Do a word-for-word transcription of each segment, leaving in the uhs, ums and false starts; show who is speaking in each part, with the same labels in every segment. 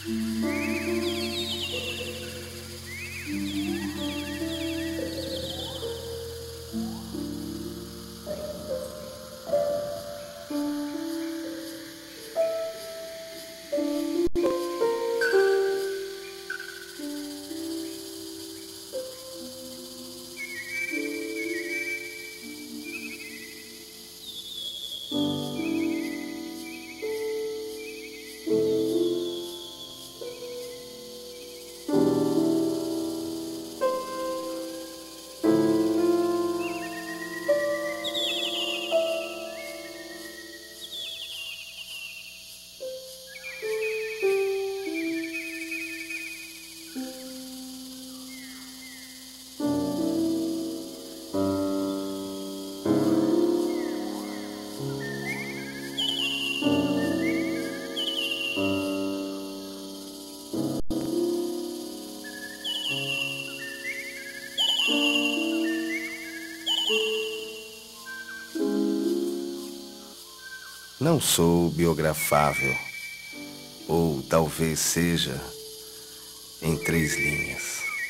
Speaker 1: Não sou biografável, ou talvez seja em três linhas.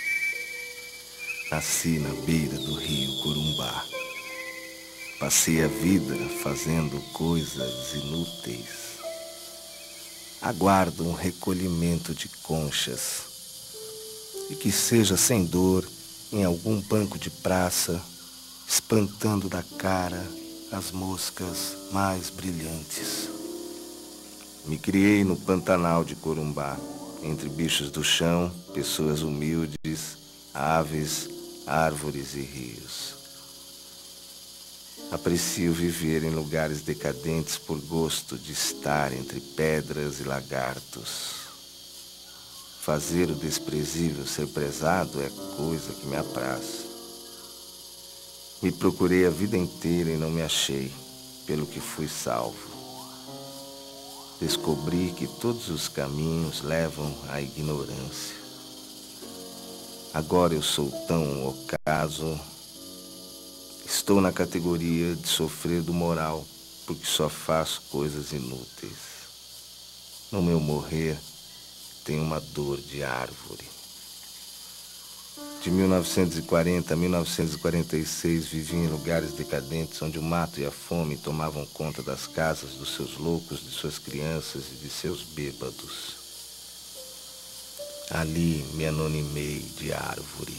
Speaker 1: Nasci na beira do rio Corumbá. Passei a vida fazendo coisas inúteis. Aguardo um recolhimento de conchas e que seja sem dor em algum banco de praça, espantando da cara as moscas mais brilhantes. Me criei no Pantanal de Corumbá, entre bichos do chão, pessoas humildes, aves, árvores e rios. Aprecio viver em lugares decadentes por gosto de estar entre pedras e lagartos. Fazer o desprezível ser prezado é coisa que me apraz. Me procurei a vida inteira e não me achei, pelo que fui salvo. Descobri que todos os caminhos levam à ignorância. Agora eu sou tão ocaso, estou na categoria de sofrer do moral, porque só faço coisas inúteis. No meu morrer, tenho uma dor de árvore. De mil novecentos e quarenta a mil novecentos e quarenta e seis vivi em lugares decadentes onde o mato e a fome tomavam conta das casas dos seus loucos, de suas crianças e de seus bêbados. Ali me anonimei de árvore.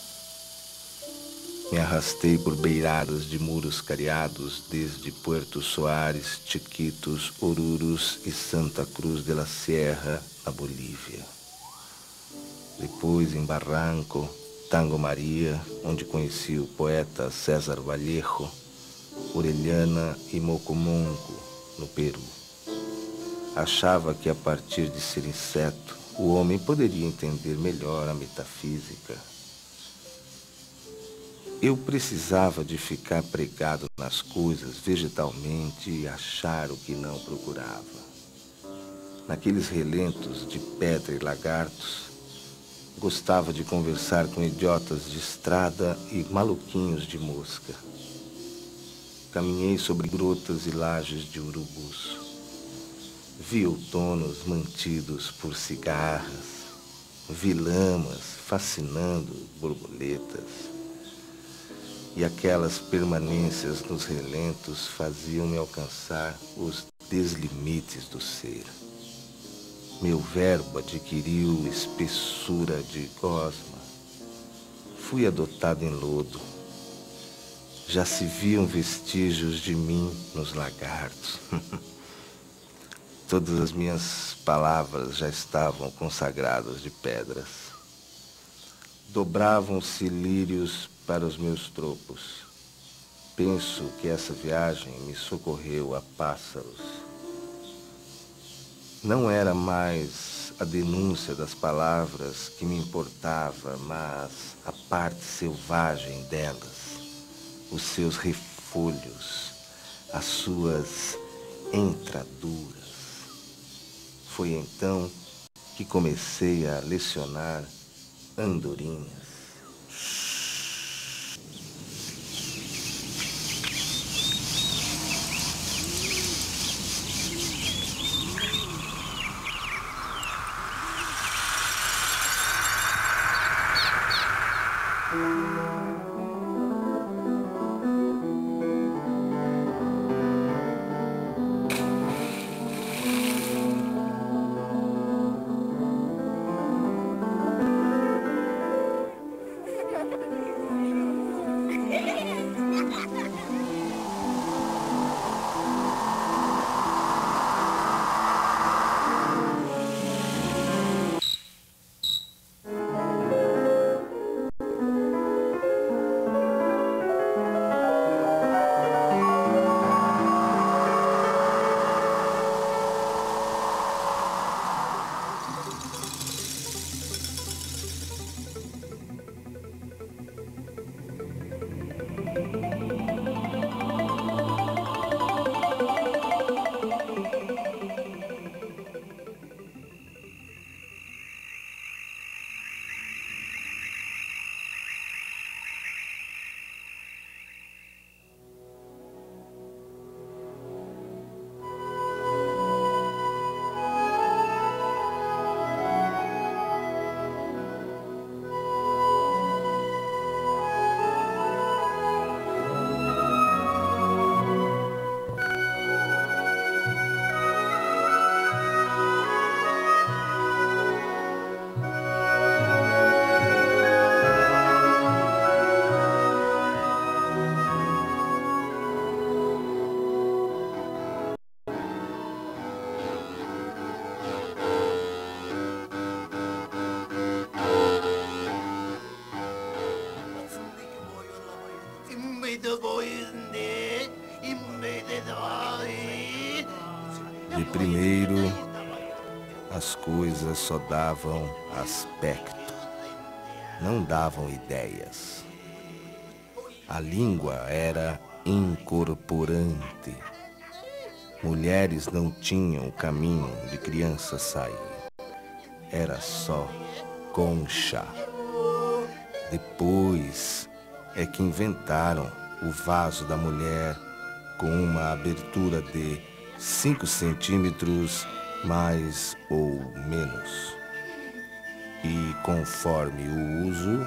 Speaker 1: Me arrastei por beiradas de muros cariados desde Puerto Soares, Chiquitos, Orurus e Santa Cruz de la Sierra, na Bolívia. Depois em Barranco, Tango Maria, onde conheci o poeta César Vallejo, Orellana e Mocomonco, no Peru. Achava que a partir de ser inseto, o homem poderia entender melhor a metafísica. Eu precisava de ficar pregado nas coisas vegetalmente e achar o que não procurava. Naqueles relentos de pedra e lagartos, gostava de conversar com idiotas de estrada e maluquinhos de mosca. Caminhei sobre grotas e lajes de urubus. Vi outonos mantidos por cigarras. Vi lamas fascinando borboletas. E aquelas permanências nos relentos faziam-me alcançar os deslimites do ser. Meu verbo adquiriu espessura de gosma. Fui adotado em lodo. Já se viam vestígios de mim nos lagartos. Todas as minhas palavras já estavam consagradas de pedras. Dobravam-se lírios para os meus tropos. Penso que essa viagem me socorreu a pássaros. Não era mais a denúncia das palavras que me importava, mas a parte selvagem delas, os seus refolhos, as suas entraduras. Foi então que comecei a lecionar andorinhas. De primeiro, as coisas só davam aspecto, não davam ideias. A língua era incorporante. Mulheres não tinham o caminho de criança sair. Era só concha. Depois é que inventaram o vaso da mulher com uma abertura de cinco centímetros mais ou menos. E conforme o uso,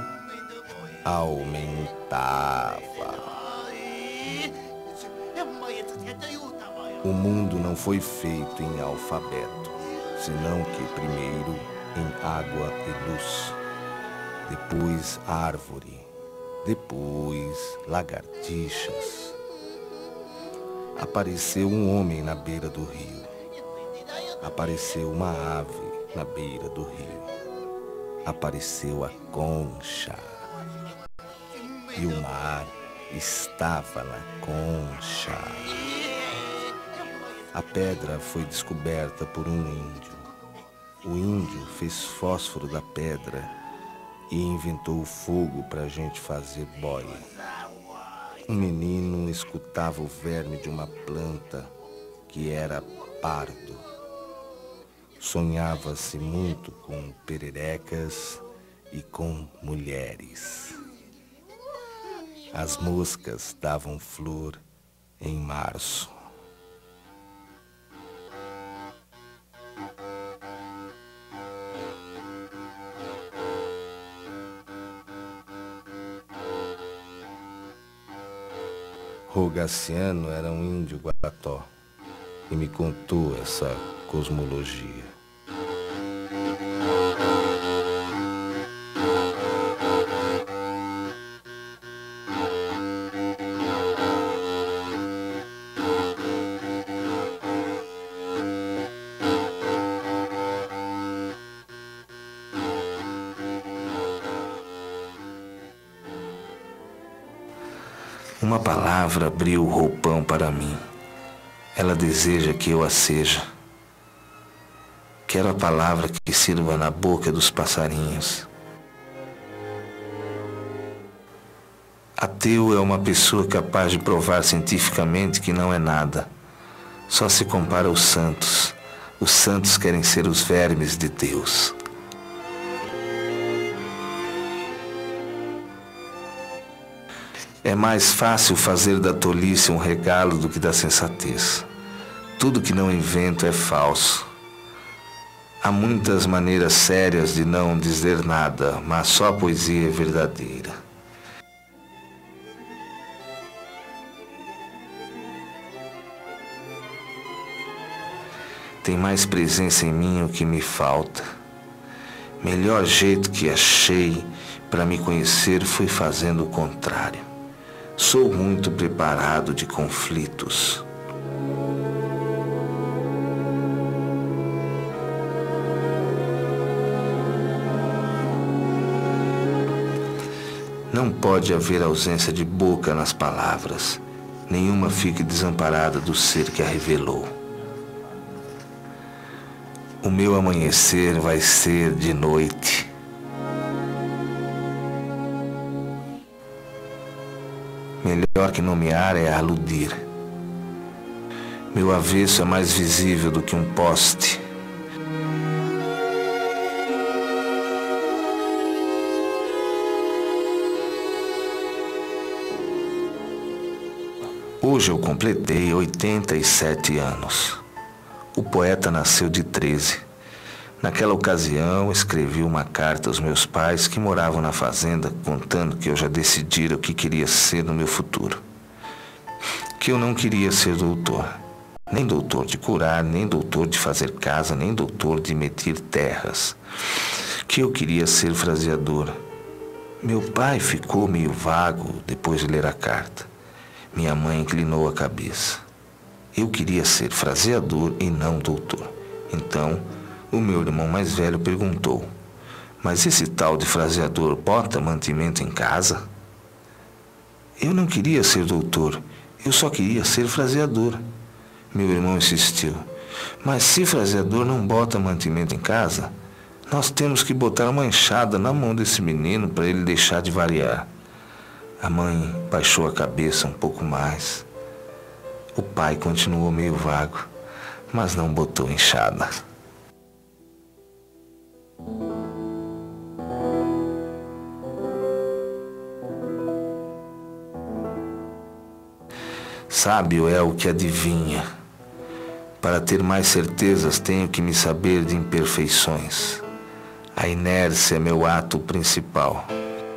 Speaker 1: aumentava. O mundo não foi feito em alfabeto, senão que primeiro em água e luz, depois árvore, depois lagartixas. Apareceu um homem na beira do rio. Apareceu uma ave na beira do rio. Apareceu a concha. E o mar estava na concha. A pedra foi descoberta por um índio. O índio fez fósforo da pedra e inventou o fogo para a gente fazer boia. Um menino escutava o verme de uma planta que era pardo. Sonhava-se muito com pererecas e com mulheres. As moscas davam flor em março. Rogaciano era um índio guarató e me contou essa cosmologia. Uma palavra abriu o roupão para mim. Ela deseja que eu a seja. Quero a palavra que sirva na boca dos passarinhos. Ateu é uma pessoa capaz de provar cientificamente que não é nada. Só se compara aos santos. Os santos querem ser os vermes de Deus. É mais fácil fazer da tolice um regalo do que da sensatez. Tudo que não invento é falso. Há muitas maneiras sérias de não dizer nada, mas só a poesia é verdadeira. tem mais presença em mim o que me falta. Melhor jeito que achei para me conhecer foi fazendo o contrário. Sou muito preparado de conflitos. Não pode haver ausência de boca nas palavras. Nenhuma fique desamparada do ser que a revelou. O meu amanhecer vai ser de noite. Melhor que nomear é aludir. Meu avesso é mais visível do que um poste. Hoje eu completei oitenta e sete anos. O poeta nasceu de treze. Naquela ocasião, escrevi uma carta aos meus pais que moravam na fazenda, contando que eu já decidira o que queria ser no meu futuro. Que eu não queria ser doutor. Nem doutor de curar, nem doutor de fazer casa, nem doutor de medir terras. Que eu queria ser fraseador. Meu pai ficou meio vago depois de ler a carta. Minha mãe inclinou a cabeça. Eu queria ser fraseador e não doutor. Então, o meu irmão mais velho perguntou: mas esse tal de fraseador bota mantimento em casa? Eu não queria ser doutor, eu só queria ser fraseador. Meu irmão insistiu: mas se fraseador não bota mantimento em casa, nós temos que botar uma enxada na mão desse menino para ele deixar de variar. A mãe baixou a cabeça um pouco mais. O pai continuou meio vago, mas não botou enxada. Sábio é o que adivinha. Para ter mais certezas, tenho que me saber de imperfeições. A inércia é meu ato principal.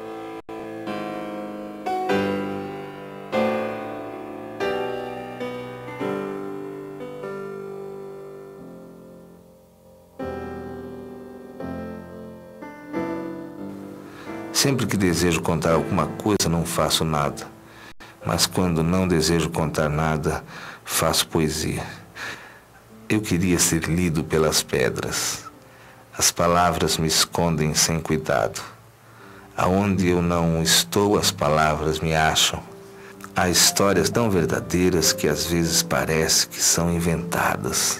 Speaker 1: Sempre que desejo contar alguma coisa, não faço nada. Mas quando não desejo contar nada, faço poesia. Eu queria ser lido pelas pedras. As palavras me escondem sem cuidado. Aonde eu não estou, as palavras me acham. Há histórias tão verdadeiras que às vezes parece que são inventadas.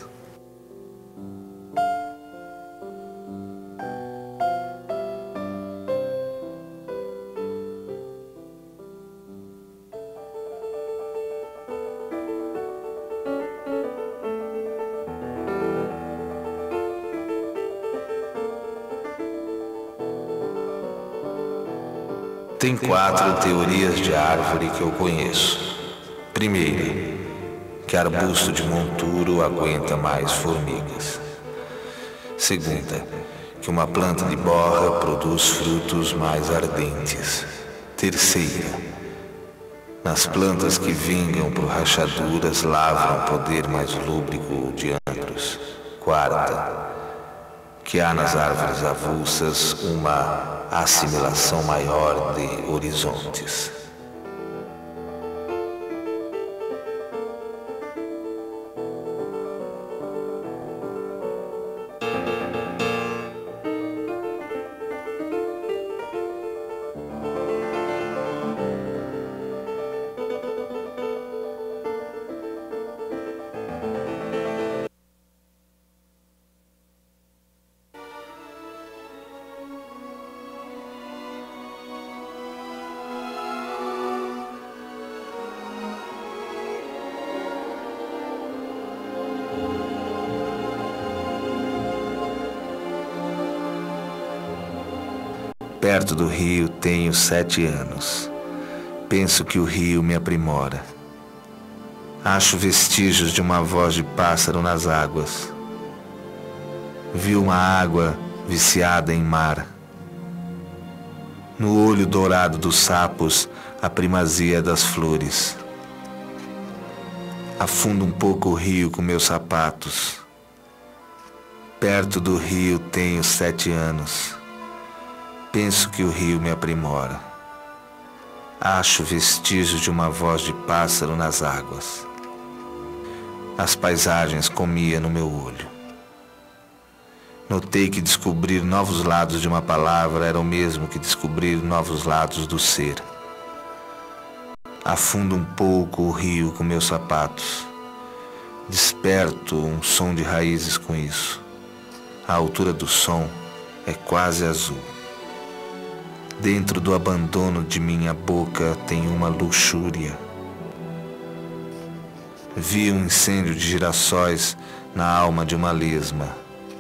Speaker 1: Tem quatro teorias de árvore que eu conheço. Primeira, que arbusto de monturo aguenta mais formigas. Segunda, que uma planta de borra produz frutos mais ardentes. Terceira, nas plantas que vingam por rachaduras lavram o poder mais lúbrico de antros. Quarta, que há nas árvores avulsas uma assimilação maior de horizontes. Perto do rio tenho sete anos. Penso que o rio me aprimora. Acho vestígios de uma voz de pássaro nas águas. Vi uma água viciada em mar. No olho dourado dos sapos, a primazia das flores. Afundo um pouco o rio com meus sapatos. Perto do rio tenho sete anos. Penso que o rio me aprimora. Acho vestígio de uma voz de pássaro nas águas. As paisagens comia no meu olho. Notei que descobrir novos lados de uma palavra era o mesmo que descobrir novos lados do ser. Afundo um pouco o rio com meus sapatos. Desperto um som de raízes com isso. A altura do som é quase azul. Dentro do abandono de minha boca tem uma luxúria. Vi um incêndio de girassóis na alma de uma lesma.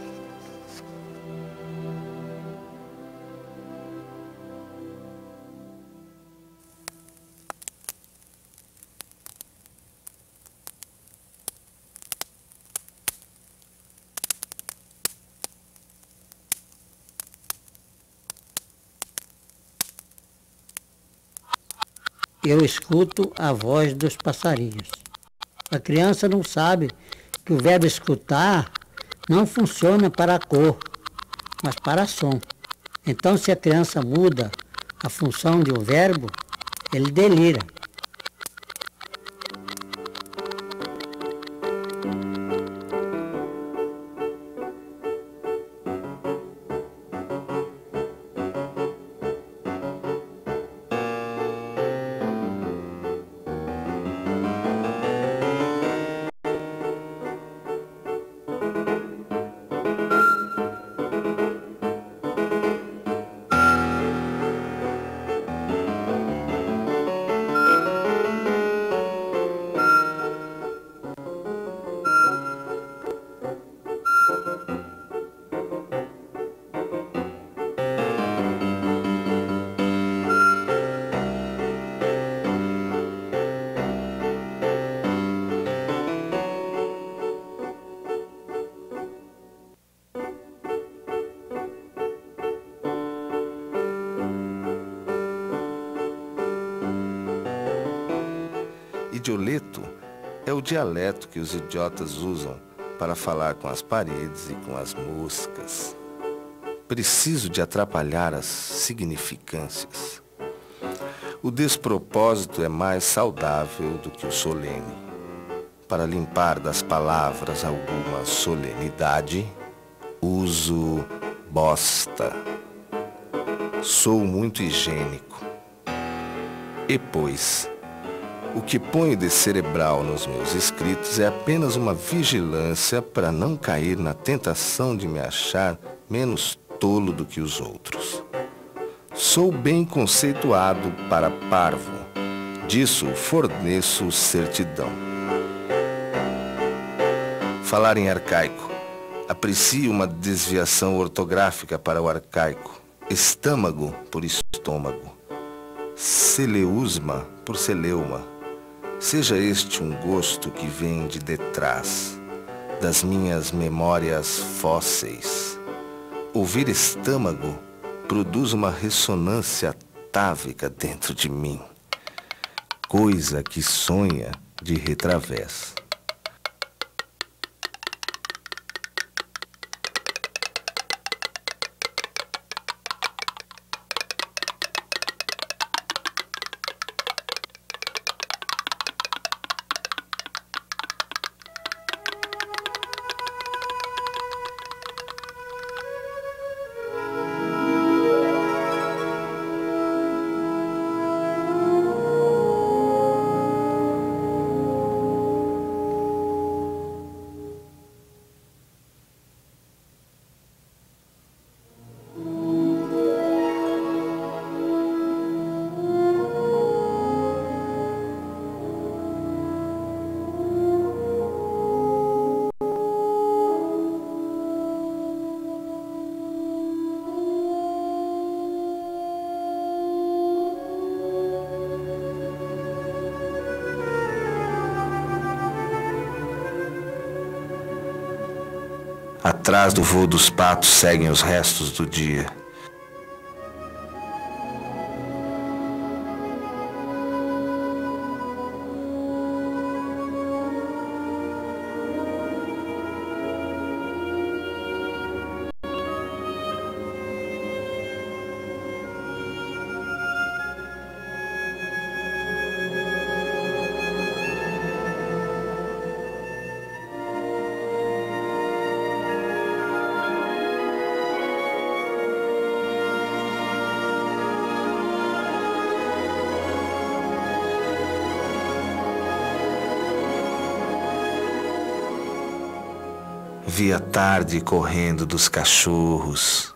Speaker 2: Eu escuto a voz dos passarinhos. A criança não sabe que o verbo escutar não funciona para a cor, mas para som. Então, se a criança muda a função de um verbo, ele delira.
Speaker 1: Idioleto é o dialeto que os idiotas usam para falar com as paredes e com as moscas. Preciso de atrapalhar as significâncias. O despropósito é mais saudável do que o solene. Para limpar das palavras alguma solenidade, uso bosta. Sou muito higiênico. E pois, o que ponho de cerebral nos meus escritos é apenas uma vigilância para não cair na tentação de me achar menos tolo do que os outros. Sou bem conceituado para parvo, disso forneço certidão. Falar em arcaico. Aprecio uma desviação ortográfica para o arcaico. Estâmago por estômago. Celeusma por celeuma. Seja este um gosto que vem de detrás das minhas memórias fósseis. Ouvir estâmago produz uma ressonância távica dentro de mim, coisa que sonha de retravés. Atrás do voo dos patos seguem os restos do dia. Vi a tarde correndo dos cachorros.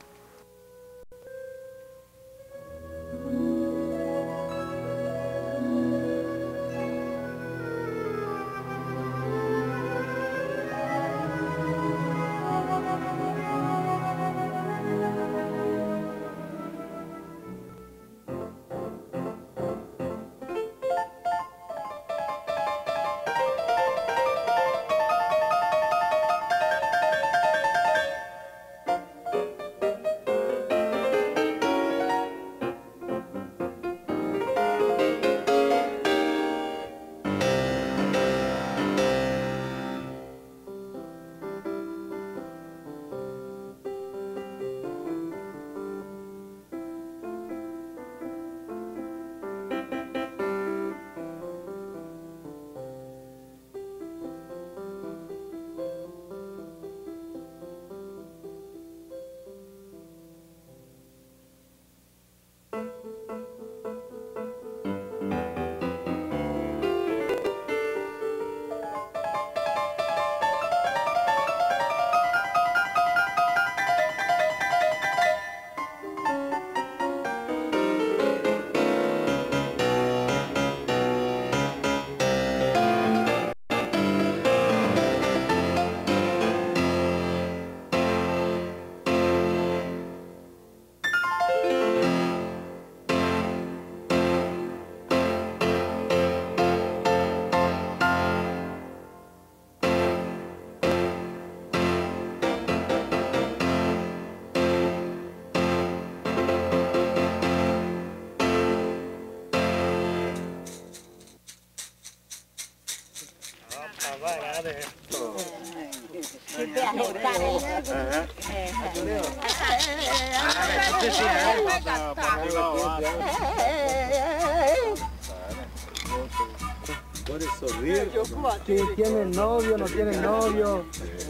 Speaker 3: Si tiene novio, no tiene novio.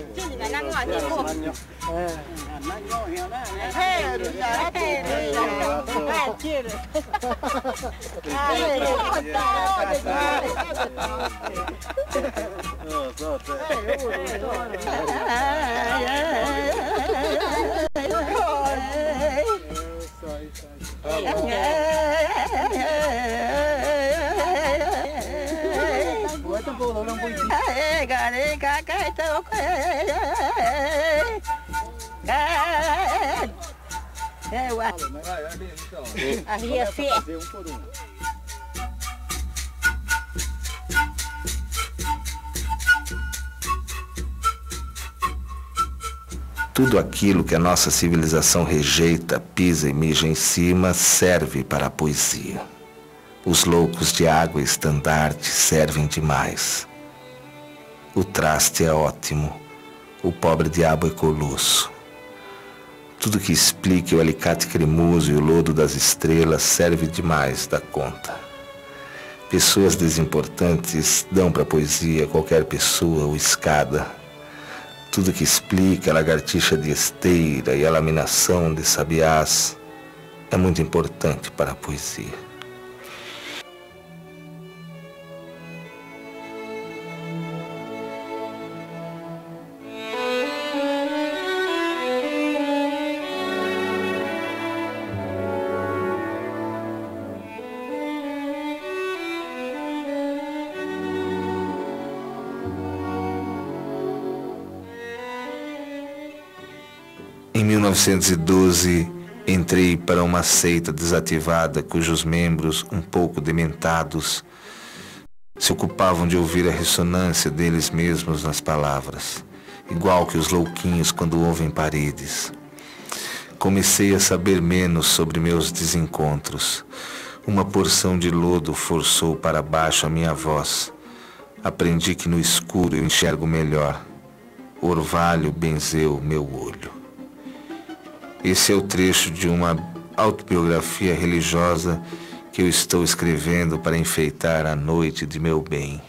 Speaker 1: Tudo aquilo que a nossa civilização rejeita, pisa e mija em cima, serve para a poesia. Os loucos de água e estandarte servem demais. O traste é ótimo, o pobre diabo é colosso. Tudo que explique o alicate cremoso e o lodo das estrelas serve demais da conta. Pessoas desimportantes dão para a poesia qualquer pessoa ou escada. Tudo que explica a lagartixa de esteira e a laminação de sabiás é muito importante para a poesia. Em mil novecentos e doze, entrei para uma seita desativada cujos membros, um pouco dementados, se ocupavam de ouvir a ressonância deles mesmos nas palavras, igual que os louquinhos quando ouvem paredes. Comecei a saber menos sobre meus desencontros. Uma porção de lodo forçou para baixo a minha voz. Aprendi que no escuro eu enxergo melhor. Orvalho benzeu meu olho. Esse é o trecho de uma autobiografia religiosa que eu estou escrevendo para enfeitar a noite de meu bem.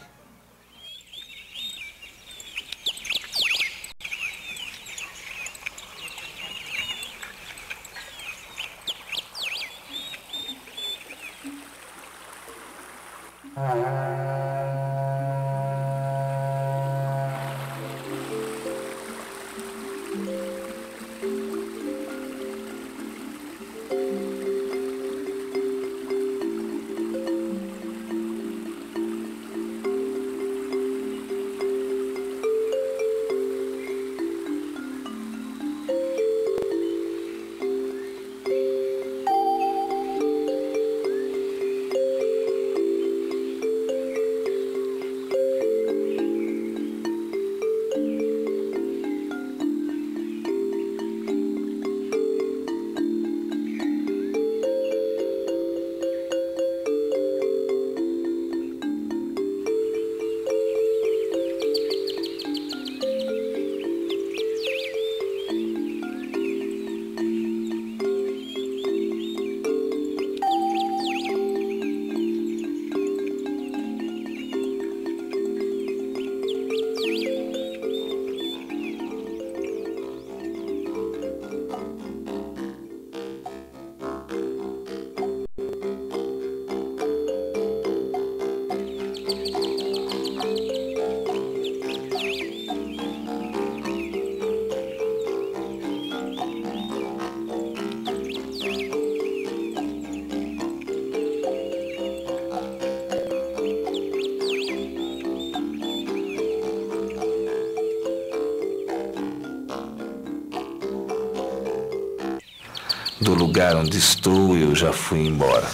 Speaker 1: Do lugar onde estou, eu já fui embora.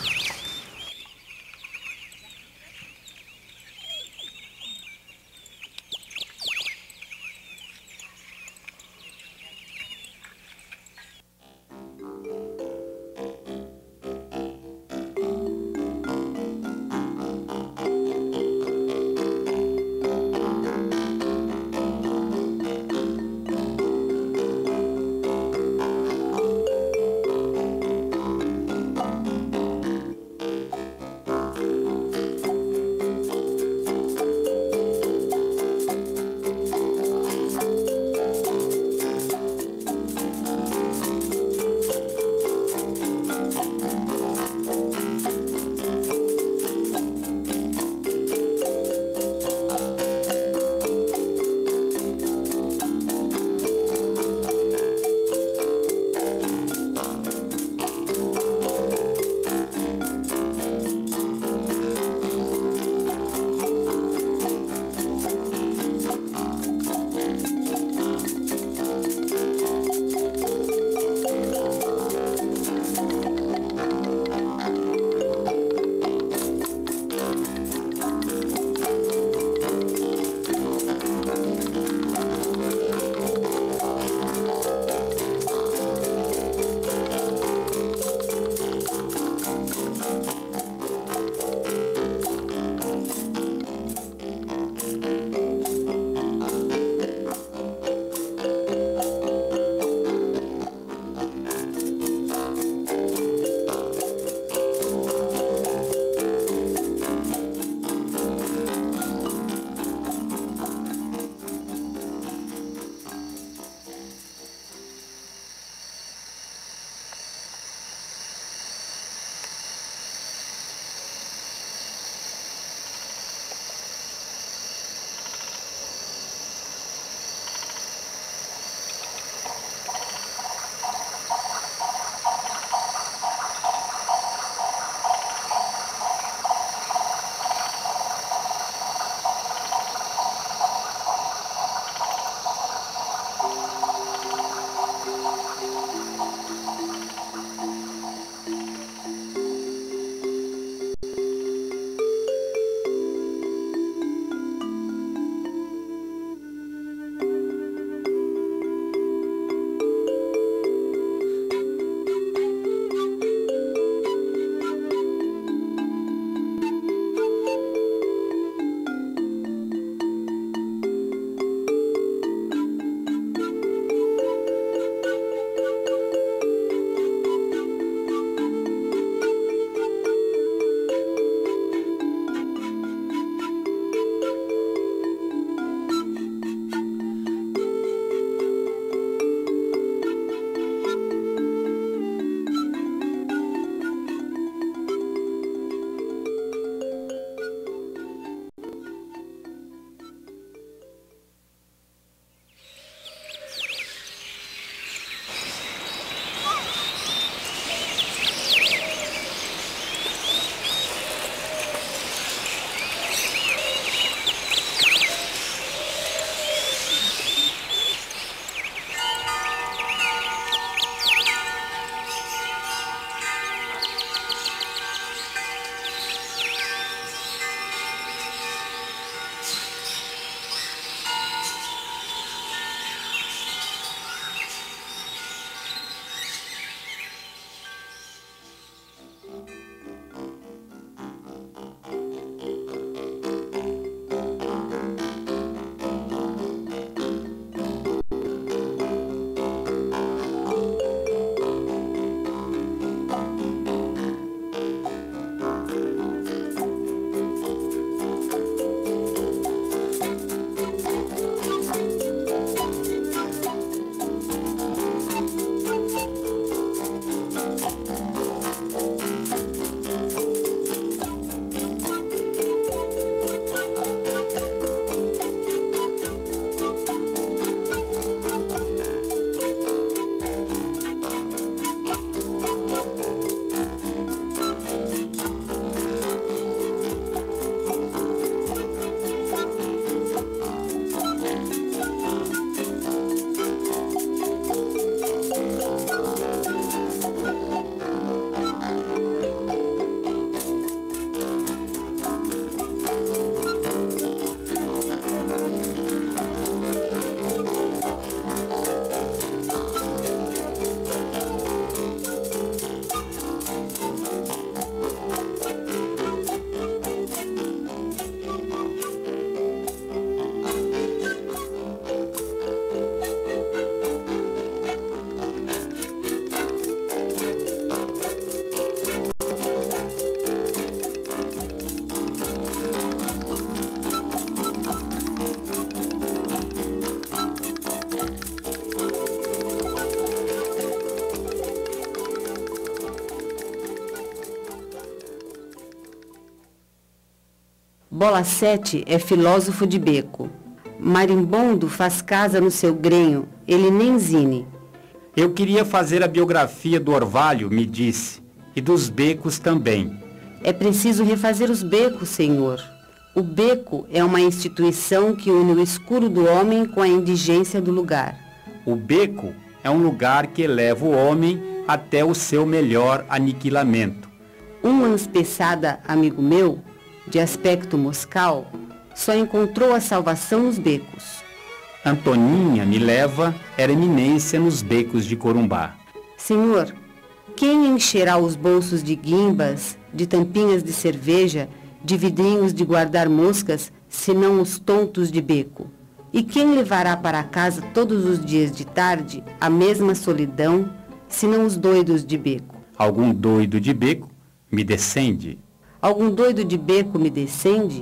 Speaker 4: Bola sete é filósofo de beco. Marimbondo faz casa no seu grenho, ele nem zine.
Speaker 5: Eu queria fazer a biografia do orvalho, me disse, e dos becos também.
Speaker 4: É preciso refazer os becos, senhor. O beco é uma instituição que une o escuro do homem com a indigência do lugar.
Speaker 5: O beco é um lugar que eleva o homem até o seu melhor aniquilamento.
Speaker 4: Um anspeçada amigo meu, de aspecto moscal, só encontrou a salvação nos becos.
Speaker 5: Antoninha me leva era eminência nos becos de Corumbá.
Speaker 4: Senhor, quem encherá os bolsos de guimbas, de tampinhas de cerveja, de vidrinhos de guardar moscas, senão os tontos de beco? E quem levará para casa todos os dias de tarde a mesma solidão, senão os doidos de beco?
Speaker 5: Algum doido de beco me descende.
Speaker 4: Algum doido de beco me descende?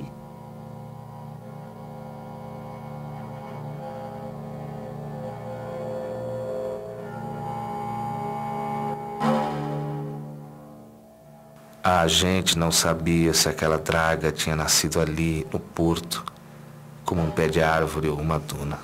Speaker 1: A gente não sabia se aquela draga tinha nascido ali, no porto, como um pé de árvore ou uma duna.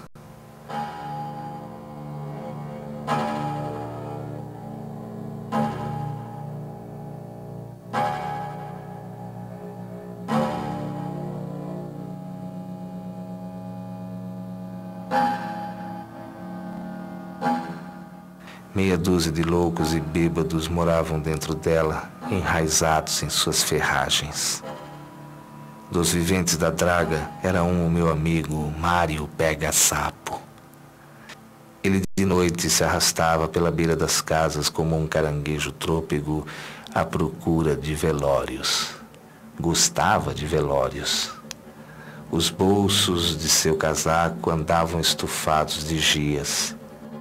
Speaker 1: Meia dúzia de loucos e bêbados moravam dentro dela, enraizados em suas ferragens. Dos viventes da draga, era um o meu amigo, Mário Pega Sapo. Ele de noite se arrastava pela beira das casas como um caranguejo trôpego à procura de velórios. Gostava de velórios. Os bolsos de seu casaco andavam estufados de gias.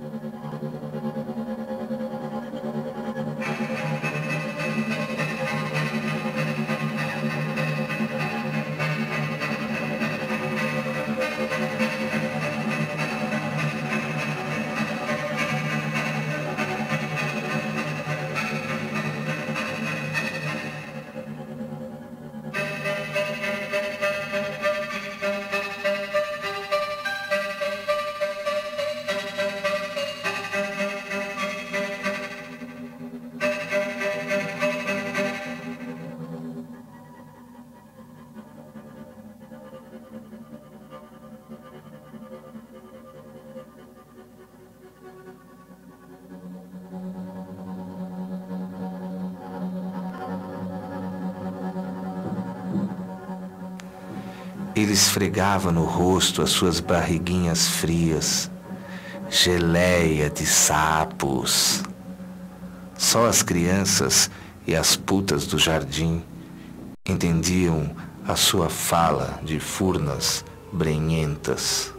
Speaker 1: Ele esfregava no rosto as suas barriguinhas frias, geleia de sapos. Só as crianças e as putas do jardim entendiam a sua fala de furnas brenhentas.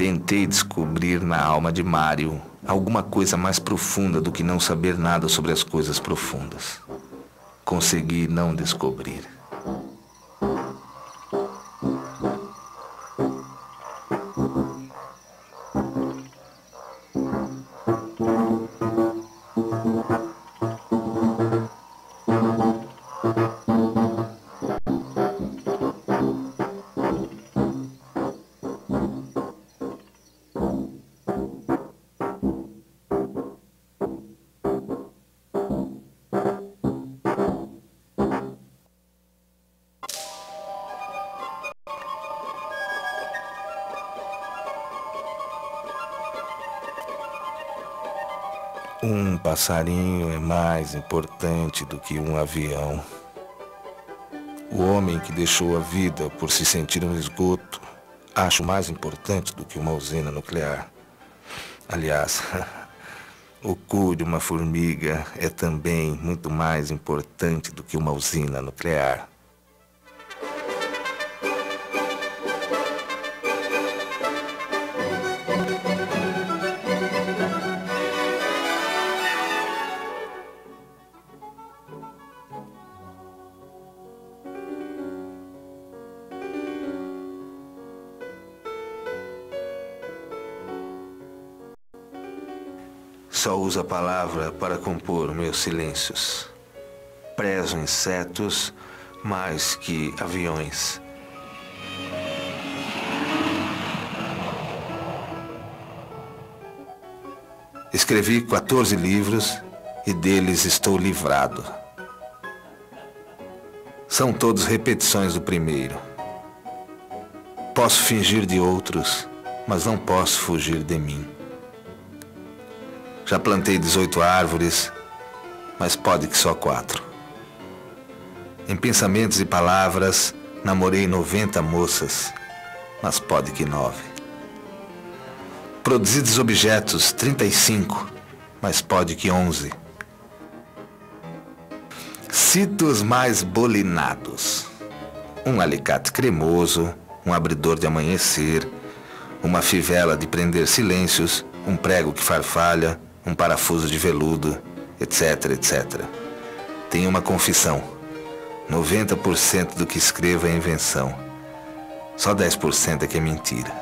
Speaker 1: Tentei descobrir na alma de Mário alguma coisa mais profunda do que não saber nada sobre as coisas profundas. Consegui não descobrir. Um passarinho é mais importante do que um avião. O homem que deixou a vida por se sentir um esgoto, acho mais importante do que uma usina nuclear. Aliás, o cu de uma formiga é também muito mais importante do que uma usina nuclear. Só uso a palavra para compor meus silêncios. Prezo insetos mais que aviões. Escrevi quatorze livros e deles estou livrado. São todos repetições do primeiro. Posso fingir de outros, mas não posso fugir de mim. Já plantei dezoito árvores, mas pode que só quatro. Em pensamentos e palavras, namorei noventa moças, mas pode que nove. Produzi desobjetos, trinta e cinco, mas pode que onze. Cito os mais bolinados. Um alicate cremoso, um abridor de amanhecer, uma fivela de prender silêncios, um prego que farfalha, um parafuso de veludo, etc, etcétera. Tenho uma confissão. noventa por cento do que escrevo é invenção. Só dez por cento é que é mentira.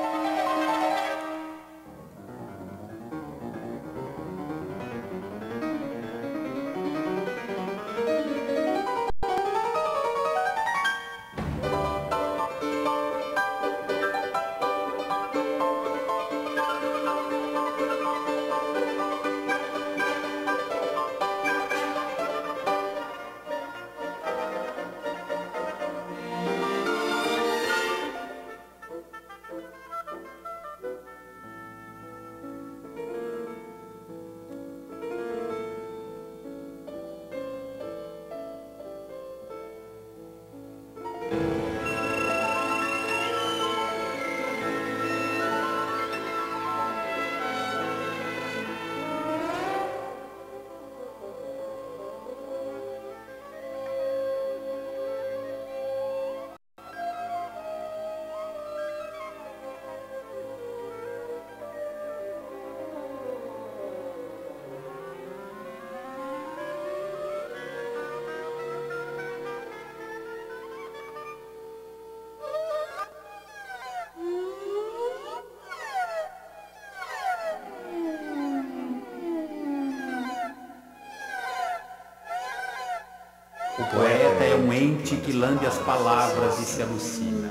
Speaker 5: O poeta é um ente que lambe as palavras e se alucina.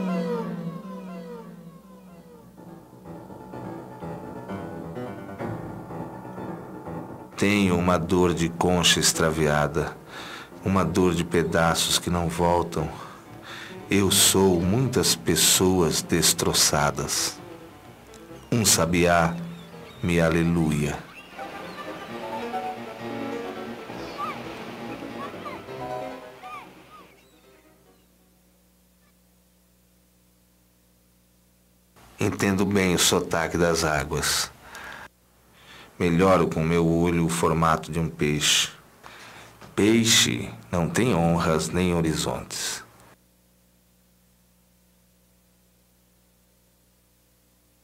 Speaker 1: Tenho uma dor de concha extraviada, uma dor de pedaços que não voltam. Eu sou muitas pessoas destroçadas. Um sabiá me aleluia. Entendo bem o sotaque das águas. Melhoro com meu olho o formato de um peixe. Peixe não tem honras nem horizontes.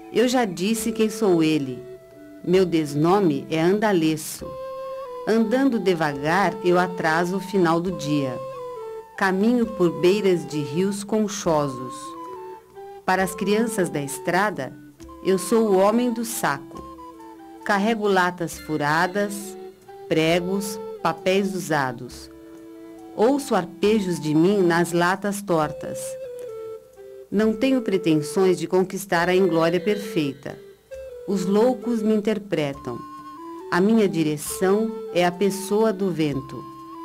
Speaker 4: Eu já disse quem sou ele. Meu desnome é Andaleço. Andando devagar, eu atraso o final do dia. Caminho por beiras de rios conchosos. Para as crianças da estrada, eu sou o homem do saco. Carrego latas furadas, pregos, papéis usados. Ouço arpejos de mim nas latas tortas. Não tenho pretensões de conquistar a inglória perfeita. Os loucos me interpretam. A minha direção é a pessoa do vento.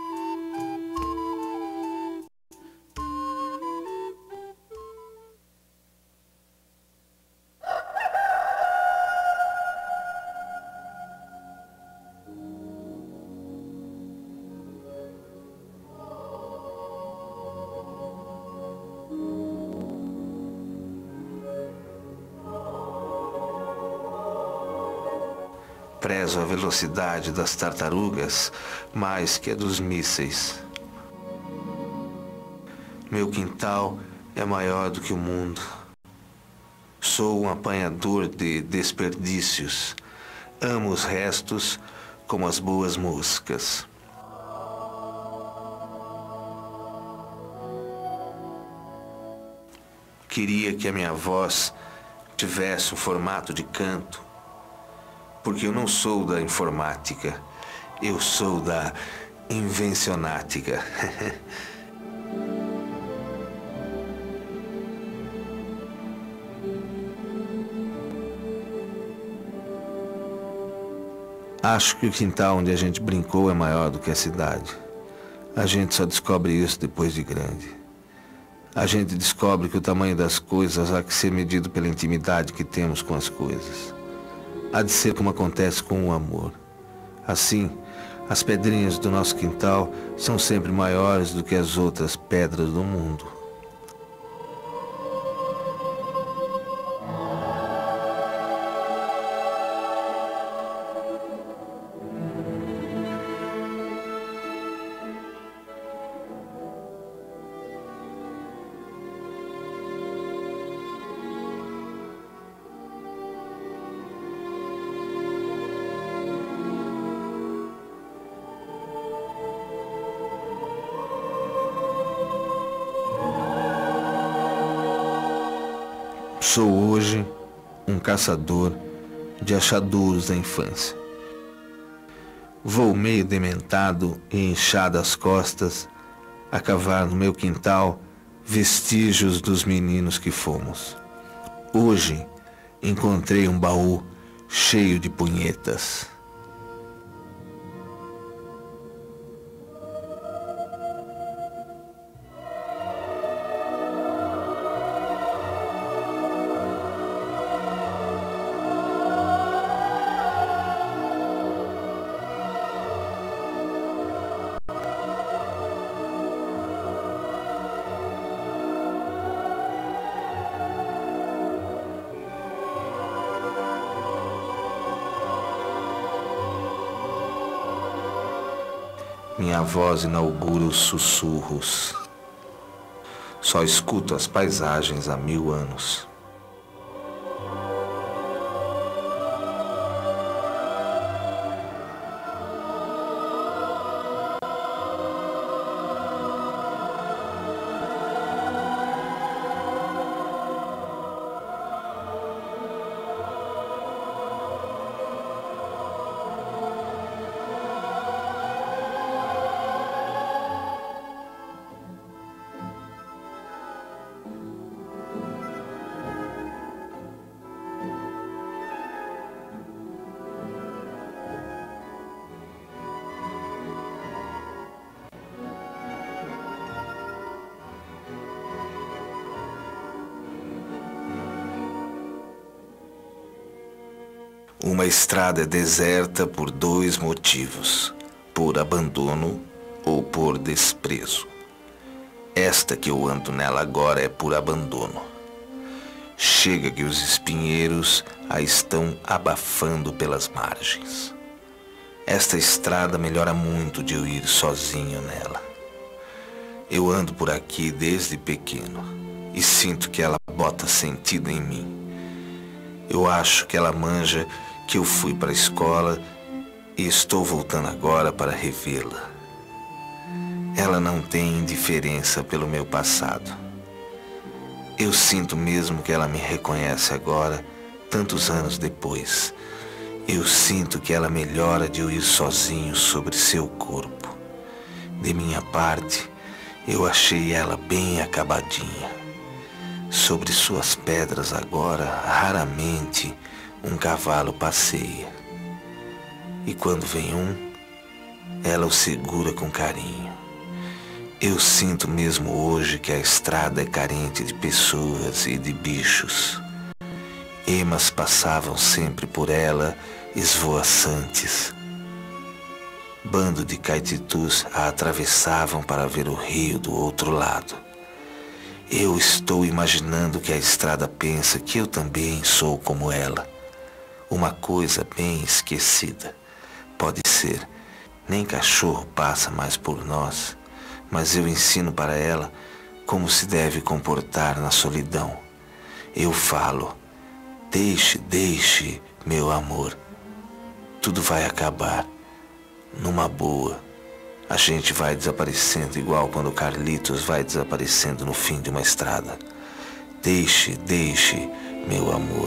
Speaker 1: Prezo a velocidade das tartarugas mais que a dos mísseis. Meu quintal é maior do que o mundo. Sou um apanhador de desperdícios. Amo os restos como as boas moscas. Queria que a minha voz tivesse um formato de canto, porque eu não sou da informática, eu sou da invencionática. Acho que o quintal onde a gente brincou é maior do que a cidade. A gente só descobre isso depois de grande. A gente descobre que o tamanho das coisas há que ser medido pela intimidade que temos com as coisas. Há de ser como acontece com o amor. Assim, as pedrinhas do nosso quintal são sempre maiores do que as outras pedras do mundo. Sou hoje um caçador de achadouros da infância. Vou meio dementado e inchado as costas a cavar no meu quintal vestígios dos meninos que fomos. Hoje encontrei um baú cheio de punhetas. Minha voz inaugura os sussurros. Só escuto as paisagens há mil anos. Uma estrada é deserta por dois motivos: por abandono ou por desprezo. Esta que eu ando nela agora é por abandono. Chega que os espinheiros a estão abafando pelas margens. Esta estrada melhora muito de eu ir sozinho nela. Eu ando por aqui desde pequeno e sinto que ela bota sentido em mim. Eu acho que ela manja que eu fui para a escola e estou voltando agora para revê-la. Ela não tem indiferença pelo meu passado. Eu sinto mesmo que ela me reconhece agora, tantos anos depois. Eu sinto que ela melhora de eu ir sozinho sobre seu corpo. De minha parte, eu achei ela bem acabadinha. Sobre suas pedras agora, raramente um cavalo passeia. E quando vem um, ela o segura com carinho. Eu sinto mesmo hoje que a estrada é carente de pessoas e de bichos. Emas passavam sempre por ela, esvoaçantes. Bando de caititus a atravessavam para ver o rio do outro lado. Eu estou imaginando que a estrada pensa que eu também sou como ela. Uma coisa bem esquecida. Pode ser, nem cachorro passa mais por nós, mas eu ensino para ela como se deve comportar na solidão. Eu falo, deixe, deixe, meu amor. Tudo vai acabar. Numa boa. A gente vai desaparecendo igual quando Carlitos vai desaparecendo no fim de uma estrada. Deixe, deixe, meu amor.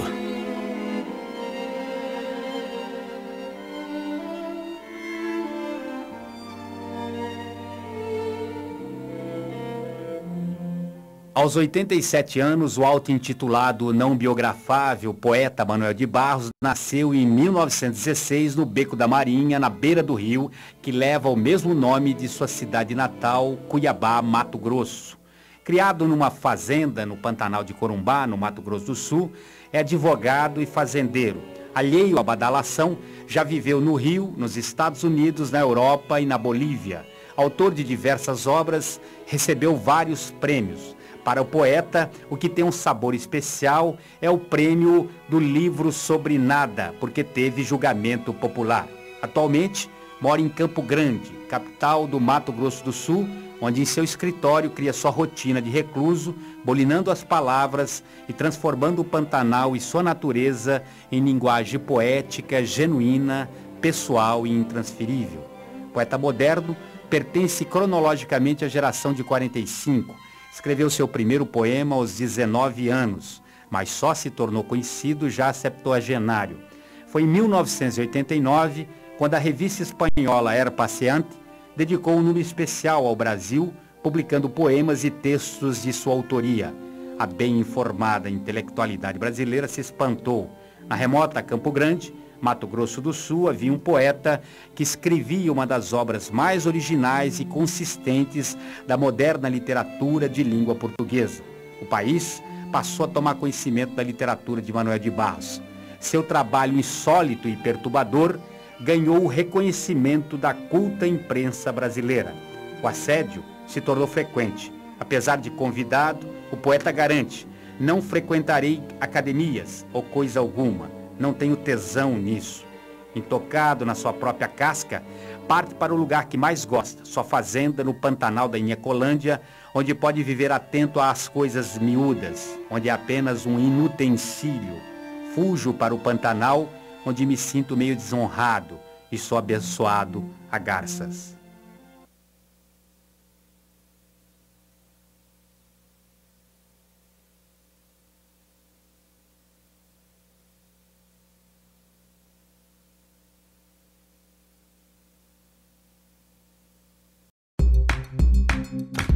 Speaker 5: Aos oitenta e sete anos, o auto-intitulado não biografável poeta Manuel de Barros nasceu em mil novecentos e dezesseis no Beco da Marinha, na beira do rio, que leva o mesmo nome de sua cidade natal, Cuiabá, Mato Grosso. Criado numa fazenda no Pantanal de Corumbá, no Mato Grosso do Sul, é advogado e fazendeiro. Alheio à badalação, já viveu no Rio, nos Estados Unidos, na Europa e na Bolívia. Autor de diversas obras, recebeu vários prêmios. Para o poeta, o que tem um sabor especial é o prêmio do livro Sobre Nada, porque teve julgamento popular. Atualmente, mora em Campo Grande, capital do Mato Grosso do Sul, onde em seu escritório cria sua rotina de recluso, bolinando as palavras e transformando o Pantanal e sua natureza em linguagem poética, genuína, pessoal e intransferível. Poeta moderno, pertence cronologicamente à geração de quarenta e cinco. Escreveu seu primeiro poema aos dezenove anos, mas só se tornou conhecido já septuagenário. Foi em mil novecentos e oitenta e nove, quando a revista espanhola El Paseante dedicou um número especial ao Brasil, publicando poemas e textos de sua autoria. A bem informada intelectualidade brasileira se espantou. Na remota Campo Grande, Mato Grosso do Sul, havia um poeta que escrevia uma das obras mais originais e consistentes da moderna literatura de língua portuguesa. O país passou a tomar conhecimento da literatura de Manuel de Barros. Seu trabalho insólito e perturbador ganhou o reconhecimento da culta imprensa brasileira. O assédio se tornou frequente. Apesar de convidado, o poeta garante: não frequentarei academias ou coisa alguma. Não tenho tesão nisso. Intocado na sua própria casca, parte para o lugar que mais gosta, sua fazenda no Pantanal da Inhacolândia, onde pode viver atento às coisas miúdas, onde é apenas um inutensílio. Fujo para o Pantanal, onde me sinto meio desonrado e sou abençoado a garças.
Speaker 1: Thank you.